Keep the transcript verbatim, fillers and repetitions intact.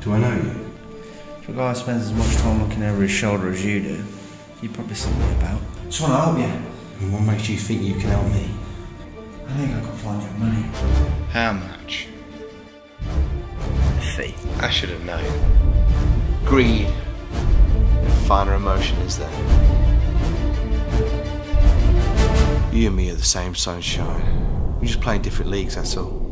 Do I know you? If a guy spends as much time looking over his shoulder as you do, you'd probably see me about. Just want to help you. And what makes you think you can help me? I think I can find your money. How much? A fee. I should have known. Greed. A finer emotion is there. You and me are the same sunshine. We just play in different leagues, that's all.